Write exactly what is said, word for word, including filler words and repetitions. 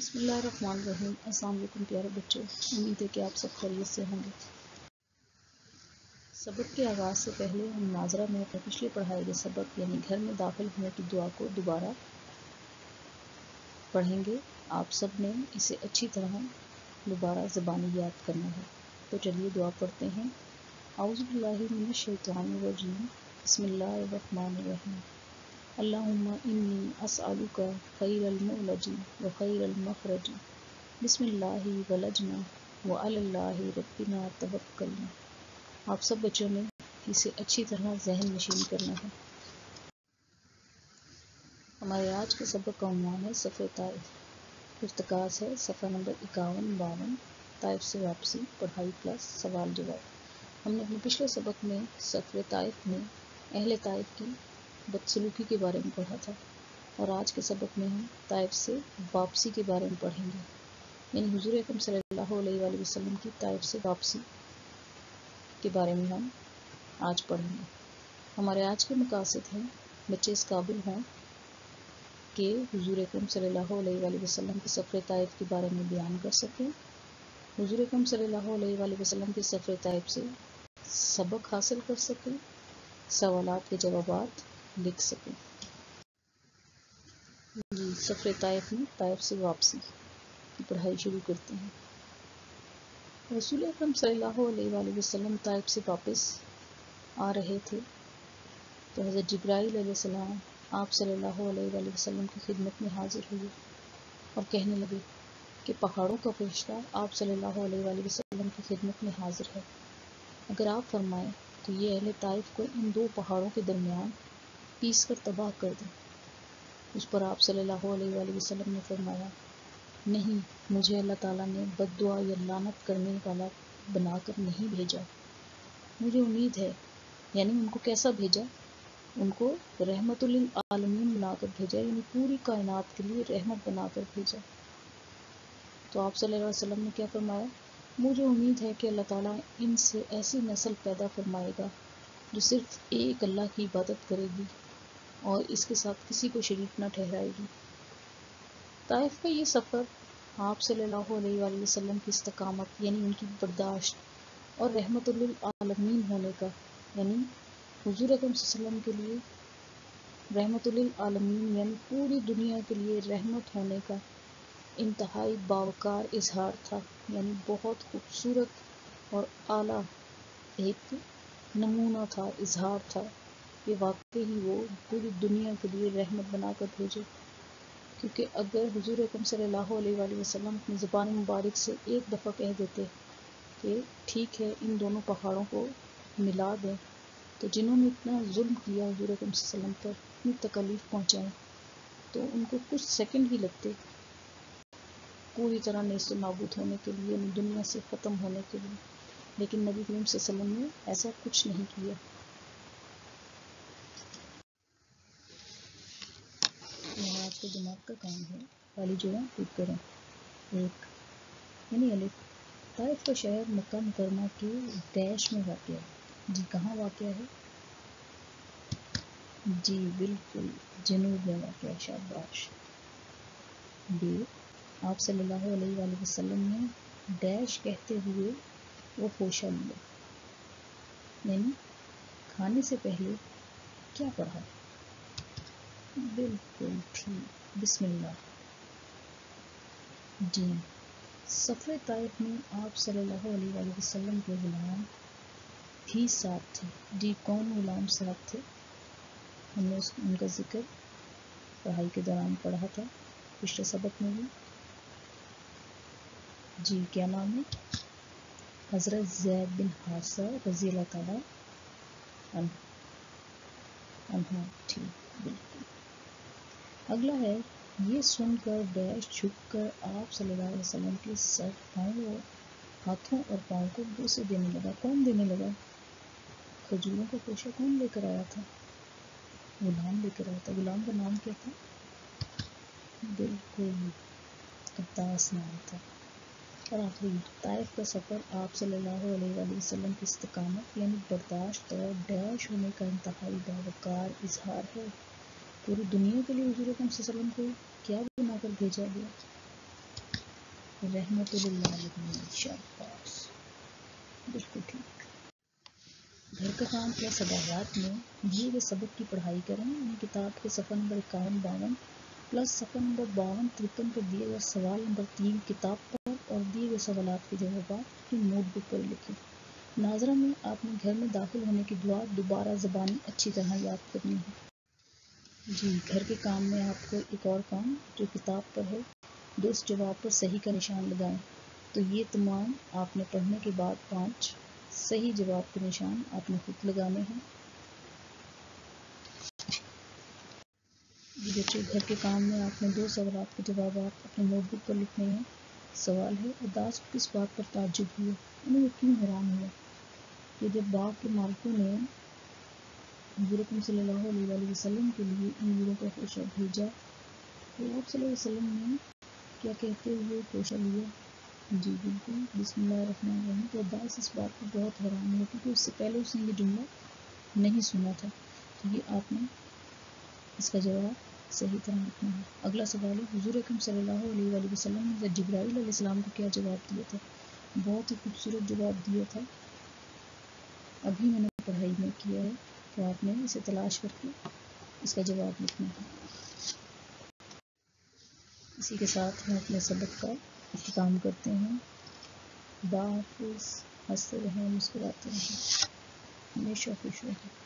بسم اللہ الرحمن الرحیم۔ السلام علیکم پیارے بچوں، امید ہے کہ آپ سب خیریت سے ہوں گے۔ سبق کے آغاز سے پہلے ہم ناظرہ میں اپنے پچھلے پڑھائے گئے سبق یعنی گھر میں داخل ہونے کی دعا کو دوبارہ پڑھیں گے۔ آپ سب نے اسے اچھی طرح دوبارہ زبانی یاد کرنا ہے، تو چلیے دعا پڑھتے ہیں۔ اعوذ باللہ من الشیطان الرجیم، بسم اللہ الرحمن الرحیم۔ اللہم انی اسألک خیر المولج و خیر المخرج، بسم اللہ ولجنا وعلی اللہ ربنا توکلنا۔ آپ سب بچوں نے اسے اچھی طرح ذہن نشین کرنا ہے۔ ہمارے آج کے سبق کا عنوان ہے سفر طائف۔ ارتکاز ہے صفحہ نمبر اکاون باون، طائف سے واپسی، پڑھائی پلس سوال جواب۔ ہم نے اپنے پچھلے سبق میں سفر طائف میں اہل طائف کی بدسلوکی کے بارے میں پڑھا تھا، اور آج کے سبق میں ہم طائف سے واپسی کے بارے میں پڑھیں گے، یعنی حضور اکرم صلی اللہ علیہ وآلہ وسلم کی طائف سے واپسی کے بارے میں ہم آج پڑھیں گے۔ ہمارے آج کے مقاصد ہیں بچے اس قابل ہوں کہ حضور اکرم صلی اللہ علیہ وآلہ وسلم کے سفر طائف کے بارے میں بیان کر سکیں، حضور اکرم صلی اللہ علیہ وآلہ وسلم کے سفر طائف سے سبق حاصل کر سکیں، سوالات کے جوابات لکھ سکیں۔ جی سفر طائف میں طائف سے واپسی کی پڑھائی شروع کرتے ہیں۔ رسول اکرم صلی اللہ علیہ وآلہ وسلم طائف سے واپس آ رہے تھے تو حضرت جبرائیل علیہ السلام آپ صلی اللہ علیہ وآلہ وسلم کی خدمت میں حاضر ہوئے اور کہنے لگے کہ پہاڑوں کا فرشتہ آپ صلی اللہ علیہ وآلہ وسلم کی خدمت میں حاضر ہے، اگر آپ فرمائیں تو یہ اہل طائف کو ان دو پہاڑوں کے درمیان پیس کر تباہ کر دیں۔ اس پر آپ صلی اللہ علیہ وآلہ وسلم نے فرمایا، نہیں، مجھے اللہ تعالیٰ نے بد دعا یا لعنت کرنے والا بنا کر نہیں بھیجا، مجھے امید ہے، یعنی ان کو کیسا بھیجا؟ ان کو رحمت للعالمین بنا کر بھیجا، یعنی پوری کائنات کے لیے رحمت بنا کر بھیجا۔ تو آپ صلی اللہ علیہ وسلم نے کیا فرمایا؟ مجھے امید ہے کہ اللہ تعالیٰ ان سے ایسی نسل پیدا فرمائے گا جو صرف ایک اللہ کی عبادت کرے گی اور اس کے ساتھ کسی کو شریک نہ ٹھہرائے گی۔ طائف کا یہ سفر آپ صلی اللہ علیہ وآلہ وسلم کی استقامت یعنی ان کی برداشت اور رحمت للعالمین ہونے کا، یعنی حضور اکرم صلی اللہ علیہ وسلم کے لیے رحمت للعالمین یعنی پوری دنیا کے لیے رحمت ہونے کا انتہائی باوقار اظہار تھا، یعنی بہت خوبصورت اور اعلیٰ ایک نمونہ تھا، اظہار تھا کہ واقعی ہی وہ پوری دنیا کے لیے رحمت بنا کر بھیجے۔ کیونکہ اگر حضور اکرم صلی اللہ علیہ وآلہ وسلم اپنی زبان مبارک سے ایک دفعہ کہہ دیتے کہ ٹھیک ہے ان دونوں پہاڑوں کو ملا دیں، تو جنہوں نے اتنا ظلم کیا حضور اکرم صلی اللہ علیہ وسلم پر، اتنی تکلیف پہنچائیں، تو ان کو کچھ سیکنڈ ہی لگتے پوری طرح نیست و نابود ہونے کے لیے، دنیا سے ختم ہونے کے لیے، لیکن نبی کریم صلی اللہ علیہ وسلم نے ایسا کچھ نہیں کیا۔ یہاں آپ کے دماغ کا کام ہے، والی جو ہے خود کریں۔ ایک یعنی الف، طائف کا شہر مکہ مکرمہ کے ڈیش میں واقع ہے۔ جی کہاں واقع ہے؟ جی بالکل جنوب میں واقع ہے، شاباش۔ بی، آپ صلی اللہ علیہ وآلہ وسلم نے ڈیش کہتے ہوئے وہ پوشا لیا، یعنی کھانے سے پہلے کیا پڑھا؟ بالکل ٹھیک، بسم اللہ۔ جی سفر طائف میں آپ صلی اللہ علیہ وآلہ وسلم کے غلام بھی ساتھ تھے۔ جی کون غلام ساتھ تھے؟ ہم نے ان کا ذکر پڑھائی کے دوران پڑھا تھا پچھلے سبق میں بھی۔ جی کیا نام ہے؟ حضرت زید بن حارثہ رضی اللہ تعالیٰ عنہ عنہ ٹھیک بالکل۔ اگلا ہے، یہ سن کر ڈیش جھک کر آپ صلی اللہ علیہ وسلم کے سر، پاؤں اور ہاتھوں اور پاؤں کو بوسے دینے لگا۔ کون دینے لگا؟ کھجوروں کا پوشا کون لے کر آیا تھا؟ غلام لے کر آیا تھا۔ غلام کا نام کیا تھا؟ بالکل عباس نام تھا۔ اور آخری، طائف کا سفر آپ صلی اللہ علیہ وآلہ وسلم کی استقامت یعنی برداشت اور ڈیش ہونے کا انتہائی باوقار اظہار ہے۔ پوری دنیا کے لیے حضور اکرم صلی اللہ علیہ وسلم کو کیا بنا کر بھیجا گیا؟ رحمت للعالمین شاباش، بالکل ٹھیک۔ گھر کا کام پلس ادائیات میں دیے گئے سبق کی پڑھائی کریں، یعنی کتاب کے صفحہ نمبر اکاون باون پلس صفحہ نمبر باون ترپن پر دیے گئے سوال نمبر تین کتاب پر اور دیے گئے سوالات کے جوابات اپنی نوٹ بک پر لکھیں۔ ناظرہ میں آپ نے گھر میں داخل ہونے کی دعا دوبارہ زبانی اچھی طرح یاد کرنی ہے۔ جی گھر کے کام میں آپ کو ایک اور کام جو کتاب پر ہے، درست جواب پر صحیح کا نشان لگائیں۔ تو یہ تمام آپ نے پڑھنے کے بعد پانچ صحیح جواب کے نشان آپ نے خود لگانے ہیں۔ بچے گھر کے کام میں آپ نے دو سوالات کے جوابات اپنے نوٹ بک پر لکھنے ہیں۔ سوال ہے اداس کو کس بات پر تعجب ہوا، انہیں کیوں حیران ہوا کہ جب باغ کے مالکوں نے حضور اکرم صلی اللہ علیہ وآلہ وسلم کے لیے انگوروں کا خوشہ بھیجا تو آپ صلی اللہ علیہ وسلم نے کیا کہتے ہوئے خوشہ لیا؟ جی بالکل، بسم اللہ الرحمن الرحیم۔ تو عباس اس بات پر بہت حیران ہوا کیونکہ اس سے پہلے اس نے یہ جملہ نہیں سنا تھا۔ تو یہ آپ نے اس کا جواب صحیح طرح لکھنا ہے۔ اگلا سوال ہے حضور اکرم صلی اللہ علیہ وآلہ وسلم نے جبرائیل علیہ السلام کو کیا جواب دیا تھا؟ بہت ہی خوبصورت جواب دیا تھا، ابھی میں نے پڑھائی میں کیا ہے، تو آپ نے اسے تلاش کر کے اس کا جواب لکھنا ہے۔ اسی کے ساتھ ہم اپنے سبق کا اختتام کرتے ہیں۔ خدا حافظ، ہنستے رہیں، مسکراتے رہیں، ہمیشہ خوش رہیں۔